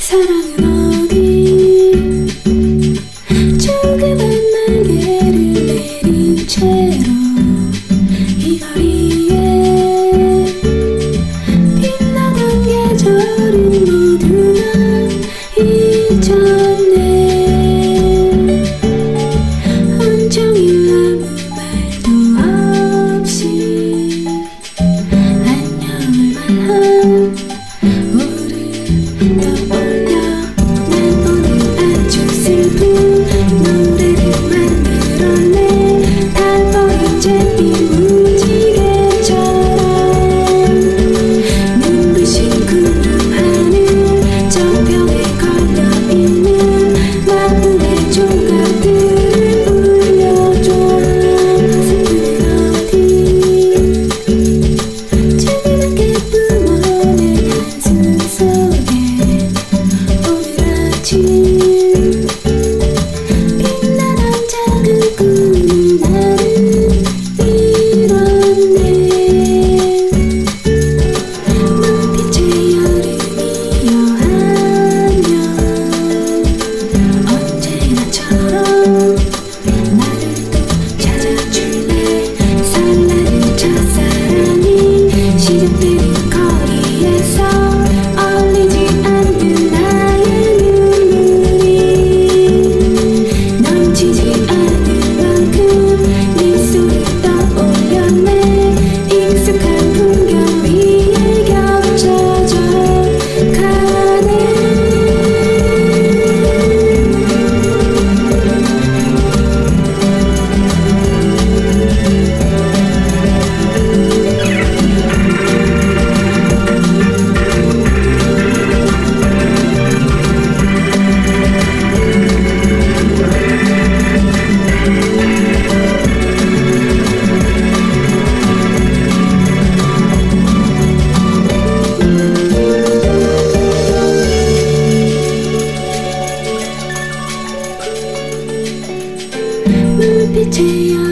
사랑은 어디 조그만 날개를 내린 채로 이 거리에 빛나던 계절은 모두 다 잊었네. 온종일 아무 말도 없이 안녕을 말한 떠올려. 난 오늘 아주 슬픈 노래를 만들었네. 달버린 잿빛 무지개처럼 눈부신 구름 하늘 저편에 걸려있는 마음의 조각들을 울려줘. 슬픔은 어디 재미나게 뿜어낸 한숨 속에 빛나던 작은 꿈이 나를 이뤘네. 눈빛의 여름이여 하면 언제나처럼 나를 또 찾아줄래. 설레는 첫사랑이 시작되는 거리에서 얼리지 않는 나의 넘치지 않을 만큼 미소를 떠올렸네. 익숙한 풍경 위에 겹쳐져 가네. 눈빛의